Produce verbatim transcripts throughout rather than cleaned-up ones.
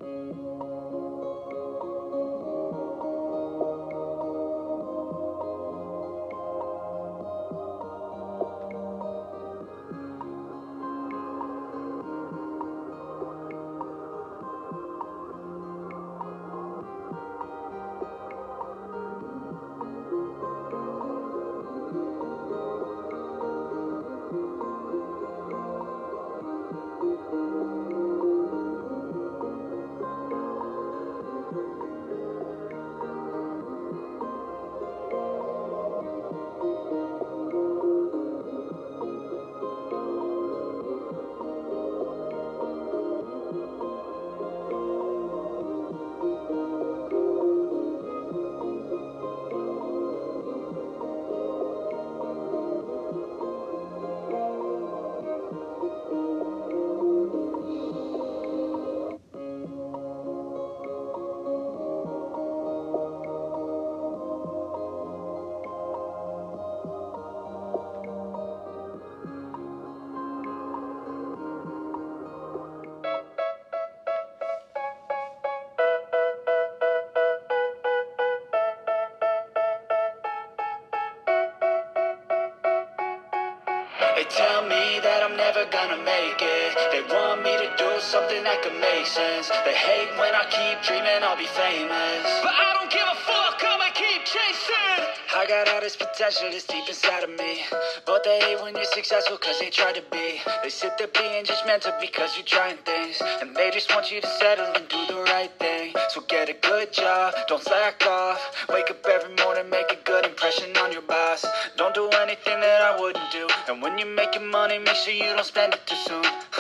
They tell me that I'm never gonna make it. They want me to do something that could make sense. They hate when I keep dreaming I'll be famous, but I don't give a fuck, I'ma keep chasing. I got all this potential that's deep inside of me, but they hate when you're successful cause they try to be. They sit there being judgmental because you're trying things, and they just want you to settle and do the right thing. So get a good job, don't slack off. Wake up every morning, make a good impression on your boss. Don't do anything that I wouldn't do, and when you're making money, make sure you don't spend it too soon.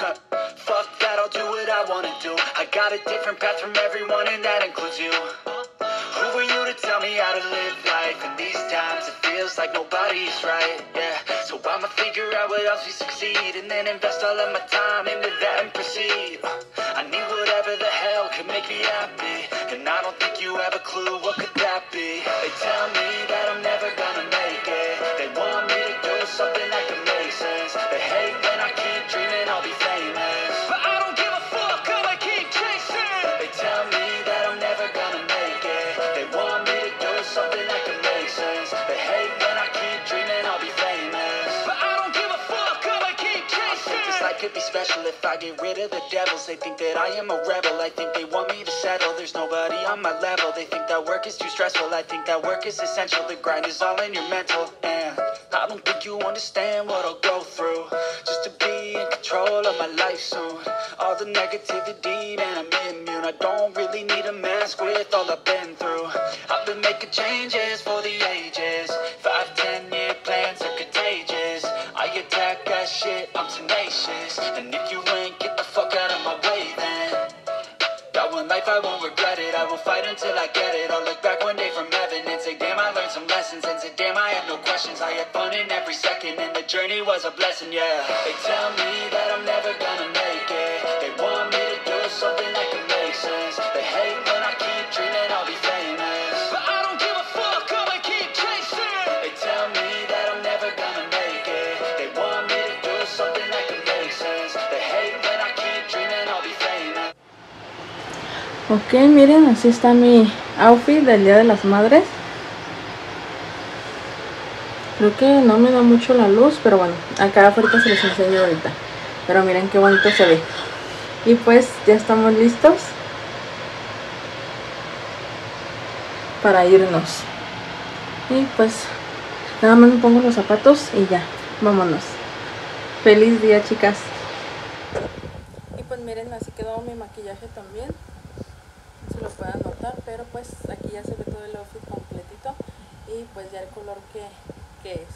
Fuck that, I'll do what I wanna do. I got a different path from everyone, and that includes you. Who are you to tell me how to live life? In these times, it feels like nobody's right, yeah. So I'ma figure out what else we succeed, and then invest all of my time into that and proceed. I need whatever the hell could make me happy, and I don't think you have a clue what could that be. They tell me that I'm never gonna make it. They want me to do something that could make sense. They hate when I keep dreaming I'll be famous, but I don't give a fuck, I'ma keep chasing. They tell me that I'm never gonna make it. They want me to do something that could make sense. They hate when I keep dreaming I'll be famous, but I don't give a fuck, I'ma keep chasing. I think this life could be special if I get rid of the devils. They think that I am a rebel, I think they want me to settle. There's nobody on my level. They think that work is too stressful, I think that work is essential. The grind is all in your mental, and I don't think you understand what I'll go through just to be in control of my life soon. All the negativity, man, I'm immune. I don't really need a mask with all I've been through. I've been making changes for the ages. Five, ten year plans are contagious. I attack that shit, I'm tenacious. And if you ain't, get the fuck out of my way then. Got one life, I won't regret it. I will fight until I get it. I'll look back one day from heaven and say, damn, I learned some lessons. And say, damn, I had no questions. I had fun in every second, and the journey was a blessing, yeah. They tell me that I'm never gonna make it. They want me to do something that can make sense. They hate when I keep dreaming I'll be famous, but I don't give a fuck, I'ma keep chasing. They tell me that I'm never gonna make it. They want me to do something that can make sense. They hate when I keep dreaming I'll be famous. Ok, miren, así está mi outfit del Día de las Madres. Creo que no me da mucho la luz, pero bueno, acá ahorita se los enseño ahorita. Pero miren qué bonito se ve. Y pues ya estamos listos para irnos. Y pues nada más me pongo los zapatos y ya, vámonos. Feliz día, chicas. Y pues miren, así quedó mi maquillaje también. No se lo puedan notar, pero pues aquí ya se ve todo el outfit completito. Y pues ya el color que, que es.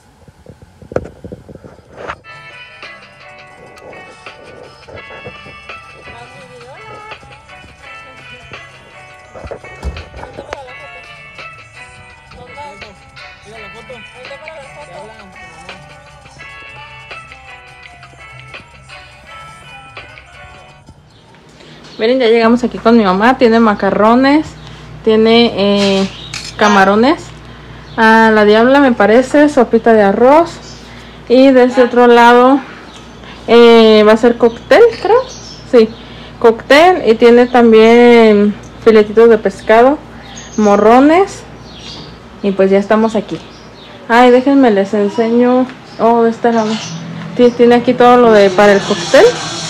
Miren, ya llegamos aquí con mi mamá. Tiene macarrones, tiene eh, camarones. A la diabla me parece, sopita de arroz. Y de ese otro lado eh, va a ser cóctel, creo. Sí, cóctel y tiene también filetitos de pescado, morrones y pues ya estamos aquí. Ay, déjenme les enseño. Oh, de este lado. Tiene aquí todo lo de para el cóctel.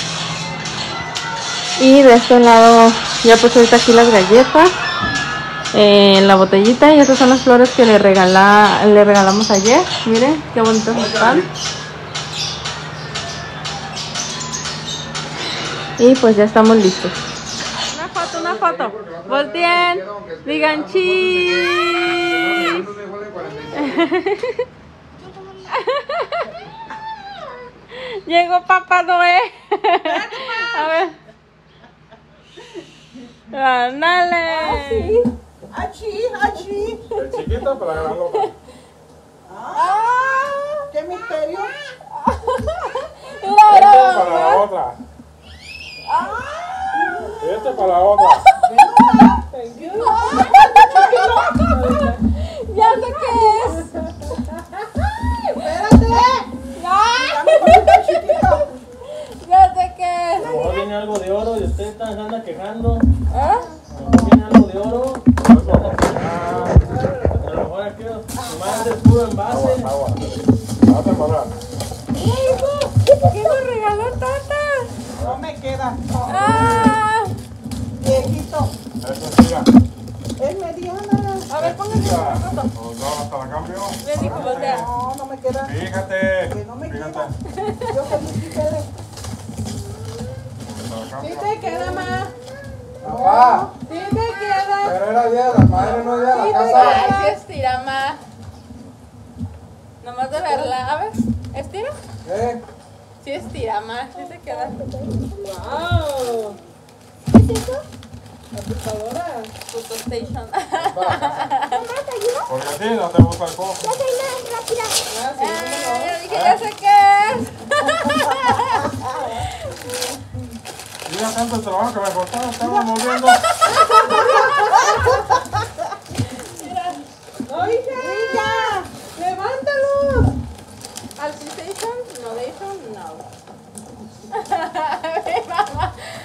Y de este lado ya pues ahorita aquí las galletas, eh, la botellita y estas son las flores que le, regala, le regalamos ayer. Miren qué bonitas están. Y pues ya estamos listos. Una foto, una foto. Volteen. Digan cheese. Llegó Papá Noé. A ver. Ándale. Achí, achí. El chiquito para la grandota. Ah, qué misterio. Este para la otra. Este para la otra. Ya sé qué es. Espérate. Dame con el chiquito. Ya sé qué es. A lo mejor tiene algo de oro y usted está, se anda quejando. ¿Eh? A lo mejor tiene algo de oro. Se anda quejando. A lo mejor aquí nomás es puro envase. Agua. Vas a parar. ¿Qué nos regaló Tata? No me queda. Ah. Viejito. Eso tira. Es mediana. A ver, póngase Tira. una foto. Los dos hasta la cambio. Ven, hijo, voltea. No, no me queda. Fíjate. Que no me Fíjate. queda. Yo soy muy quede. Hasta la Sí cambio. te queda, ma. Papá, Sí te queda. pero era día de la madre, no día de Sí la te casa. queda. Ay, sí estira, ma. Nomás de verla. A ver, estira. ¿Eh? Sí estira, ma. Sí te queda. Wow. Computadora. Photostation. Porque a ti no te gusta el coco. Ah, yo dije, ya sé qué es. Mira tanto trabajo que me costó. Estaba moviendo. No, hija. Hija. Levántalo. Alcitation, Nodation, no. Mi mamá.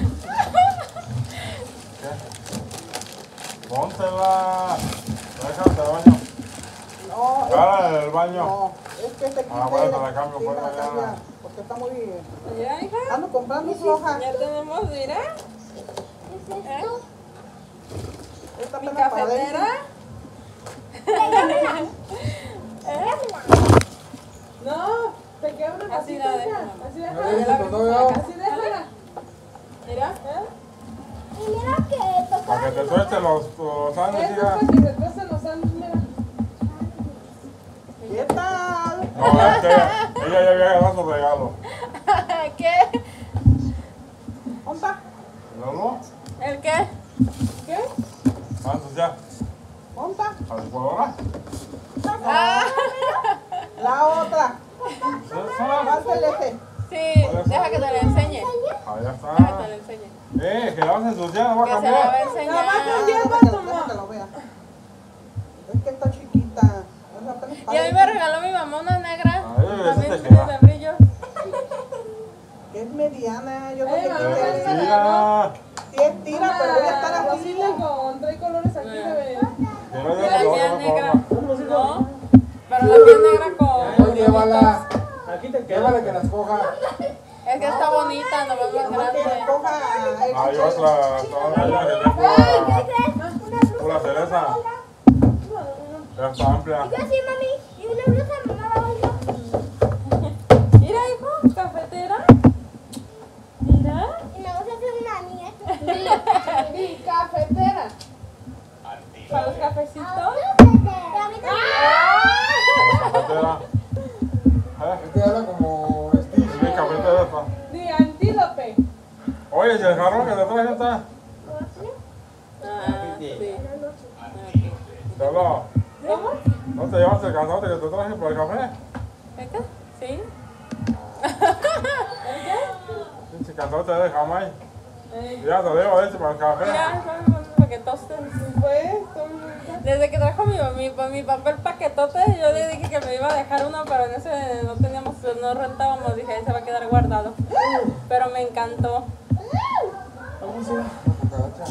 Póntela. Déjate el baño. No, Cara del baño. no. Es que te quite. Ah, bueno, te la cambio, Sí, pues, la mañana. cambia, porque está muy. Mira, hija. Ando comprando floja. Ya tenemos, mira. ¿Eh? Esta Mi apenas para cafetera. adentro. ¿Eh? No, te queda una Así cosita, la hija. dejo. Así ¿No déjala. le dices cuando veo? Así déjala. Mira. Para que te suelte los, los años, Eso hija. para que después se nos han... Mira. ¿Qué tal? No, es que ella ya había ganado su regalo. ¿Qué? ¿Onta? ¿No? ¿El qué? ¿Qué? ¿Cuántos ya? ¿Onta? ¿A la licuadora? Ah. La otra. ¿Esa? Falta el eje. Sí, deja que te lo enseñe. Ahí Deja que te está. lo enseñe. Eh, que la vas a ensuciar, la voy Que a se la va a cambiar. enseñar. La va a cambiar. Deja que lo- deja que lo vea. Es que está chiquita. Es apenas Y para a mí me adentro. regaló mi mamá una negra. Ay, esa También te tiene queda. de brillo. Que es mediana. Yo no Eh, sé mamá, qué Pero es. sí. tira. Sí es tira, pero voy a estar así. Rosita con... Trae colores aquí de... Que no Y haya la color, mía por negra. favor. No, pero la mía negra con... Oye, llévala. Aquí te queda. Llévala que la escoja. Es que está bonita, no va más Que grande. coja el Hay otra, todavía que tengo pura, pura cereza. Ya está amplia. Mira, hijo, cafetera. Mira. Y cafetera. Para los cafecitos. Cafetera. ¿Eh? Es que habla como Steve. Sí, cafetera está. De antílope. Oye, si el jarrón que te traje está. Ah, sí. Te habló. ¿Cómo? ¿No te llevaste el canzote que te traje por el café? ¿Esta? Sí. Pinche canzote de Jamaica. Eh, Ya te llevo ese para el café. Mira, son paquetotes. Pues, son... Desde que trajo mi, mi, mi papá el paquetote, yo le dije que me iba a dejar uno, pero en ese no teníamos, no rentábamos, dije, ahí se va a quedar guardado. Pero me encantó. sí, una cucaracha.